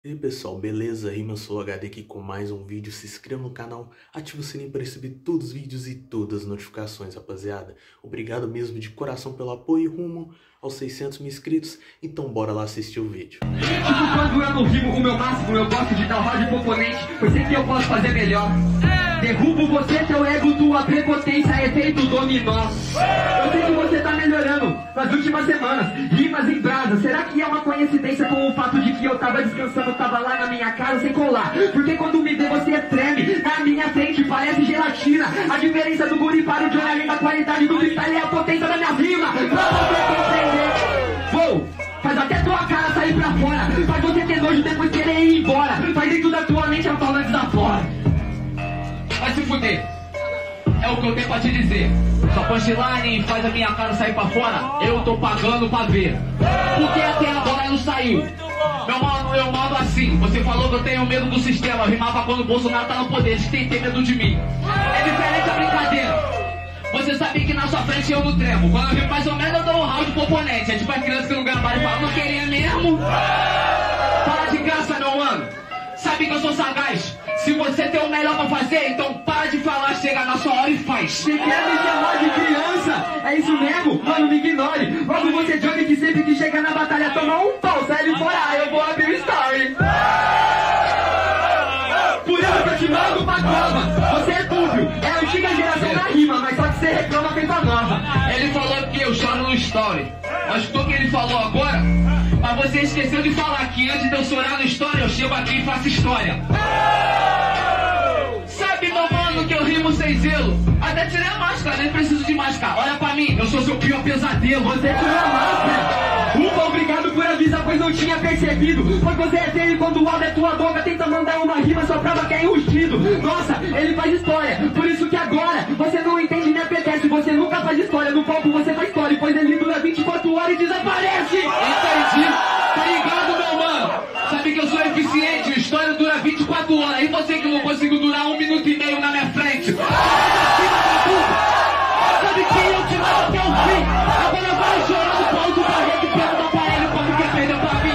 E aí pessoal, beleza? Rima Sou HD aqui com mais um vídeo. Se inscreva no canal, ative o sininho para receber todos os vídeos e todas as notificações, rapaziada. Obrigado mesmo de coração pelo apoio rumo aos 600 mil inscritos. Então bora lá assistir o vídeo. Tipo, quando eu não rimo com o meu máximo, eu gosto de dar roda de componente, pois sei que eu posso fazer melhor. Derrubo você, teu ego, tua prepotência, efeito dominó. Eu sei que você tá melhorando nas últimas semanas, rimas em brasa. Será que é uma coincidência com o fato de que eu tava descansando, tava lá na minha casa sem colar? Porque quando me vê você treme, na minha frente parece gelatina. A diferença do guri para o Johnny, a qualidade do freestyle é a potência da minha rima. Pra você compreender, vou, faz até tua cara sair pra fora. Faz você ter nojo depois querer ir embora. Faz dentro da tua mente a fala desafora. Vai se fuder, é o que eu tenho pra te dizer. Sua punchline faz a minha cara sair pra fora, eu tô pagando pra ver. Porque até agora não saiu. Meu mano, eu mando assim. Você falou que eu tenho medo do sistema. Rimava quando o Bolsonaro tá no poder, você tem que ter medo de mim. É diferente a brincadeira. Você sabe que na sua frente eu não tremo. Quando eu rimo mais ou menos eu dou um round pro oponente. É tipo a criança que não gabara e fala, não queria mesmo. Para de graça, meu mano. Sabe que eu sou sagaz. Se você tem o melhor pra fazer, então para de falar, chega na sua hora e faz. Você quer me chamar de criança? É isso mesmo? Mano, me ignore. Logo você joga que sempre que chega na batalha toma um pau, sai ele fora, eu vou abrir o story. Por isso que eu te mando pra cova. Você é dúbio, é a antiga geração da rima, mas só que você reclama feito a nova. Ele falou que eu choro no story. Mas o que ele falou agora? Mas você esqueceu de falar que antes de eu chorar no story, eu chego aqui e faço história. Sabe, meu mano, que eu rimo sem zelo. Até tirei a máscara, nem preciso de máscara. Olha pra mim, eu sou seu pior pesadelo. Você tirou a máscara. Ufa, obrigado por avisar, pois não tinha percebido. Pois você é feio quando o áudio é tua boca. Tenta mandar uma rima, sua prova que é enrustido. Nossa, ele faz história. Por isso que agora você não entende nem apetece. Você nunca faz história, no palco você faz história. Pois ele dura 24 horas e desaparece. Entendi. Tá ligado, meu mano? Sabe que eu sou eficiente, a história dura 24 horas. E você que não conseguiu durar 1 minuto e meio na minha frente. Sabe que eu te mato até o fim. Agora vai chorar no pau do barreto e pega do aparelho quando quer perder pra mim.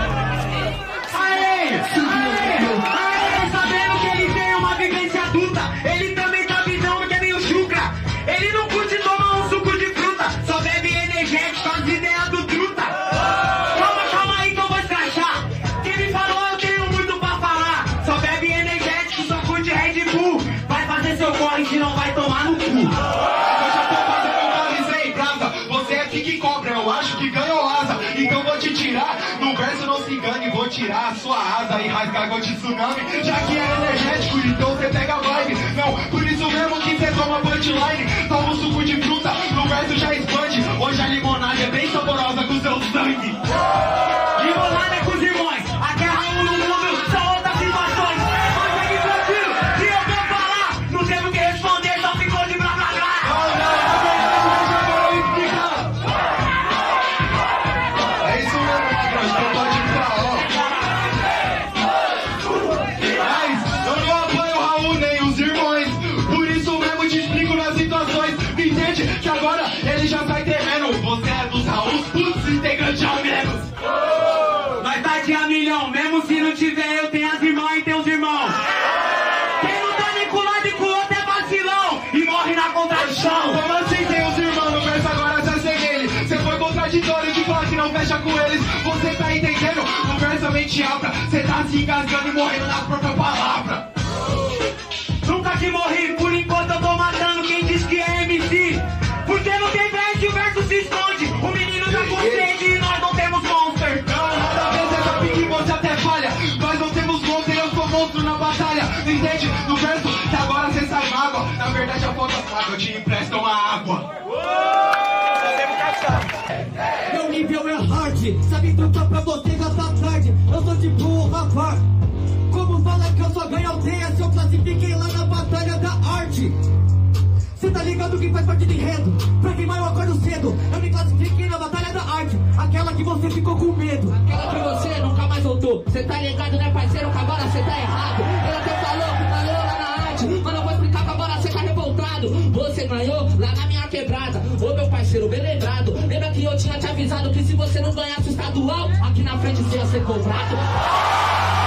Aê! Aê! Sabendo que ele tem uma vivência adulta, ele também tá visão que é meio chucra. Ele não curte tomar um suco de fruta, só bebe energético, as ideias do truta. Calma aí que eu vou escrachar. Quem me falou eu tenho muito pra falar. Só bebe energético, só curte Red Bull. Vai fazer seu corre que não vai tomar no cu. Eu já tô fazendo uma aí, brasa. Você é que cobra, eu acho que ganhou asa. Então vou te tirar, no verso não se engane. Vou tirar a sua asa e rasgar gol de tsunami. Já que é energético, então você pega a vibe. Não, por isso mesmo que você toma punchline. Toma um suco de fruta, no verso já expande. Hoje a limonada é bem saborosa com seu sangue. Limonada é com os irmãos, a guerra no mundo são outras situações. Mas é que tranquilo, se eu vou falar, não temos que responder, só ficou de blá blá blá. É isso mesmo, Magrão, então pode falar. Mas eu não apoio o Raul nem os irmãos. Por isso mesmo te explico nas situações. Me entende que agora ele já sai temendo. Você é dos Raús, putz, integrante ao menos. Nós tá de a milhão, mesmo se não tiver eu tenho as irmãs e tem os irmãos. Quem não tá nem com um lado e com o outro é vacilão e morre na contradição. Como assim tem os irmãos no verso agora já sem ele? Você foi contraditório de falar que não fecha com eles. Você tá entendendo? No verso a mente abre. Você tá se engasgando e morrendo na própria palavra. Nunca que morri, por enquanto eu tô matando quem diz que é MC. Porque não tem verso e o verso se esconde. O menino tá com sede e nós não temos monster. Não, nada a ver, você sabe que você até falha. Nós não temos monstro e eu sou monstro na batalha. Entende? No verso que agora você sai mágoa. Na verdade a falta fraca, eu te empresto uma água. Meu nível é hard, sabe trocar pra você gastar tarde. Eu sou tipo um rapaz. Como fala que eu só ganho aldeia se eu classifiquei lá na batalha da arte? Cê tá ligado que faz parte do enredo? Pra rimar eu acordo cedo. Eu me classifiquei na batalha da arte, aquela que você ficou com medo. Aquela que você nunca mais voltou. Cê tá ligado, né, parceiro, que agora cê tá errado. Ele até falou que ganhou lá na arte, mas eu vou explicar que agora cê tá revoltado. Você ganhou lá na minha quebrada. Ô meu parceiro, bem lembrado. Lembra que eu tinha te avisado que se você não ganhasse o estadual, aqui na frente você ia ser cobrado?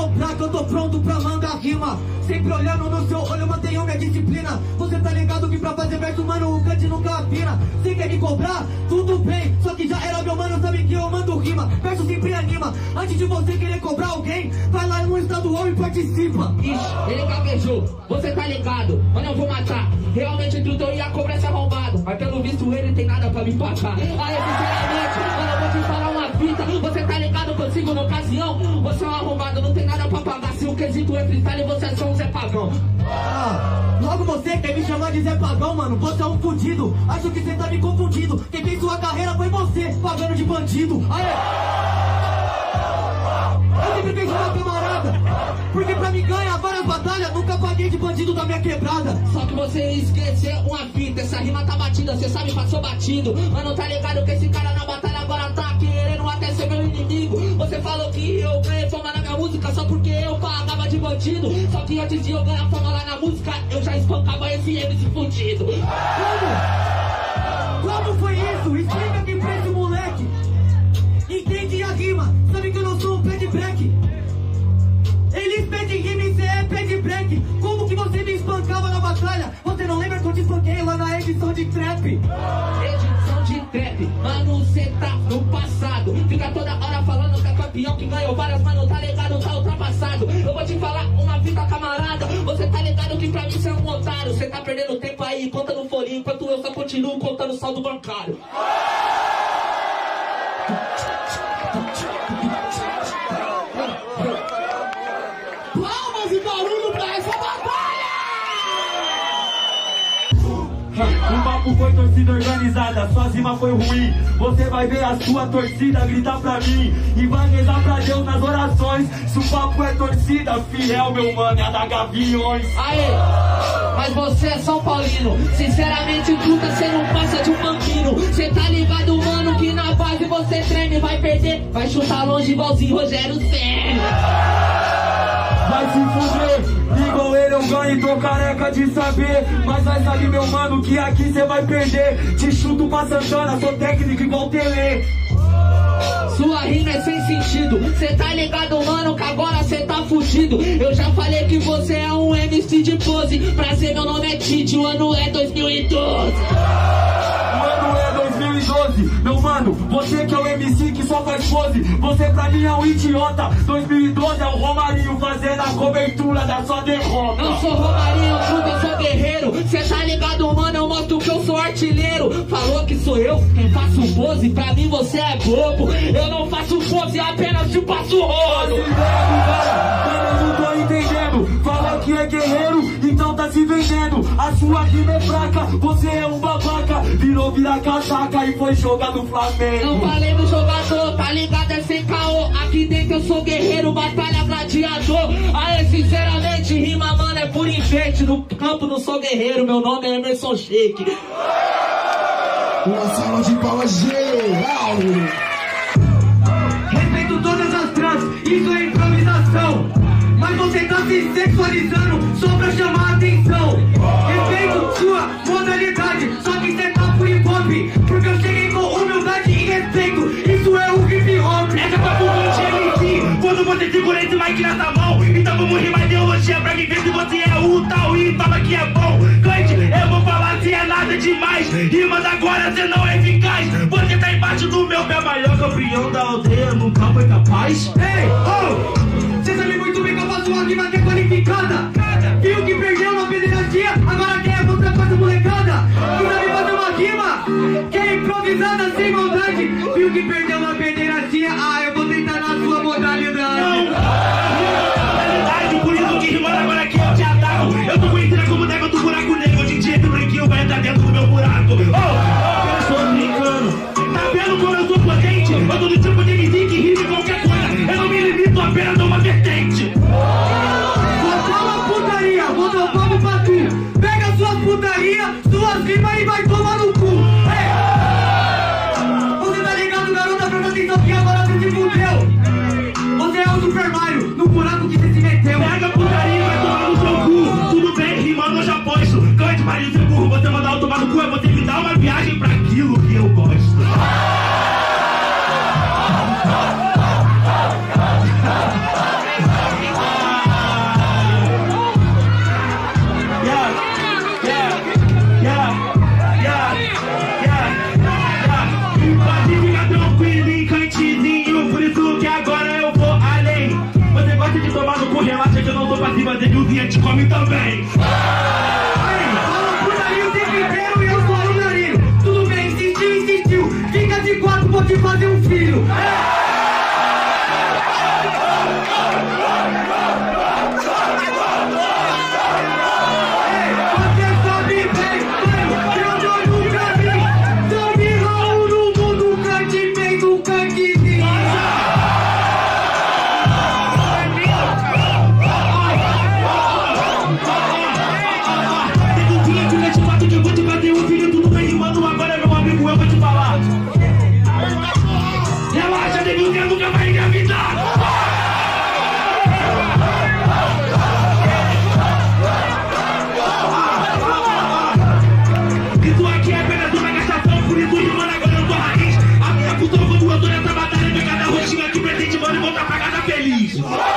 cobrar que eu tô pronto pra mandar rima. Sempre olhando no seu olho, eu mantenho minha disciplina. Você tá ligado que pra fazer verso, mano, o cante nunca afina. Você quer me cobrar? Tudo bem, só que já era meu mano, sabe que eu mando rima. Verso sempre anima. Antes de você querer cobrar alguém, vai lá no estadual e participa. Ixi, ele gaguejou, você tá ligado, mano, eu vou matar. Realmente o truto ia cobrar esse arrombado, mas pelo visto ele tem nada pra me empatar. Aí, sinceramente, mano, eu vou te falar uma fita. Você tá ligado consigo na ocasião? Você é um arrombado, não tem nada pra pagar. Se o quesito é freestyle, você é só um Zé Pagão. Logo você quer me chamar de Zé Pagão, mano, você é um fudido. Acho que você tá me confundindo. Quem fez sua carreira foi você, pagando de bandido. Eu sempre fiz uma camarada, porque pra me ganhar várias batalhas, nunca paguei de bandido da minha quebrada. Só que você esqueceu uma fita, essa rima tá batida, cê sabe, passou batido. Mano, tá ligado que esse cara na batalha agora tá querendo até ser meu inimigo. Você falou que eu ganhei fama na minha música só porque eu pagava de bandido. Só que antes de eu ganhar fama lá na música, eu já espancava esse MC fudido. Como foi isso? Explica aqui pra esse moleque. Entende a rima, sabe que eu não sou um pé de break. Eles pedem rima e cê é pé de break. Como que você me espancava na batalha? Você não lembra que eu te espanquei lá na edição de trap? Edição de trap, mano, cê tá no passado. Fica toda hora falando que é campeão, que ganhou várias, mano, tá ligado, tá ultrapassado. Eu vou te falar uma fita, camarada. Você tá ligado que pra mim cê é um otário. Cê tá perdendo tempo aí, conta no folhinho, enquanto eu só continuo contando o saldo bancário. Palmas e barulho pra essa batalha! O papo foi torcida organizada, sua rima foi ruim. Você vai ver a sua torcida gritar pra mim e vai rezar pra Deus nas orações. Se o papo é torcida, fiel, meu mano, é a da Gaviões. Aê, mas você é São Paulino. Sinceramente, truta, cê não passa de um banquino. Cê tá ligado, mano, que na base você treme. Vai perder, vai chutar longe igualzinho Rogério Ceni. Vai se fuder, igual ele eu ganho, tô careca de saber. Mas vai saber, meu mano, que aqui cê vai perder. Te chuto pra Santana, sou técnico igual Tele. Sua rima é sem sentido. Cê tá ligado, mano, que agora cê tá fudido. Eu já falei que você é um MC de pose. Prazer, meu nome é Tite, o ano é 2012. O ano é 2012, meu mano, você que é o MC que só faz pose. Você pra mim é um idiota. 2012 é o Romarinho fazendo a cobertura da sua derrota. Eu sou Romarinho, eu sou guerreiro. Cê tá ligado, mano, eu mostro que eu sou artilheiro. Falou que sou eu quem faço pose, pra mim você é bobo. Eu não faço pose, apenas te passo rolo. Mano, eu não tô entendendo. Fala que é guerreiro, então tá se vendendo. A sua rima é fraca, você é um babaca. Virou vira casaca e foi jogar no Flamengo. Não falei do jogador, tá ligado, é sem caô. Aqui dentro eu sou guerreiro, batalha gladiador. Aê, sinceramente, rima, mano, é por enfeite. No campo não sou guerreiro, meu nome é Emerson Sheik. Uma salva de palmas geral. Respeito todas as trans, isso é improvisação. Mas você tá se sexualizando só pra chamar atenção. Respeito sua modalidade, só que cê tá pro hip hop. Porque eu cheguei com humildade e respeito, isso é o hip hop. Essa papo de MC, quando você segura esse mic nessa mão. Então vamos rimar ideologia pra mim ver se você é o tal e toma que é bom. Cante, eu vou falar se é nada demais. Rimas agora cê não é eficaz. Você tá embaixo do meu pé, maior campeão da aldeia, nunca foi capaz. Ei, oh, cê sabe muito bem que eu faço uma rima que é qualificada. Viu que perdeu na pederastia, agora quer mostrar pra essa molecada. Que sabe fazer uma rima que é improvisada sem maldade. Viu que perdeu na pederastia, eu vou tentar na sua modalidade. Por isso que rimando agora que eu te ataco. Eu tô conhecida como nega do buraco negro. Hoje em dia esse branquinho vai entrar dentro do meu buraco. Eu sou brincando. Tá vendo como eu sou potente? Eu tô do tipo de MC que rime qualquer coisa. Eu não me limito apenas a uma vertente. Vou dar palmo pra tu. Pega suas putaria, suas rimas e vai tomar no cu. Você tá ligado, garota? Presta gente come também. Fala pro Narinho o tempo inteiro e eu sou o Narinho. Tudo bem, insistiu. Fica de 4, vou te fazer um filho. Feliz.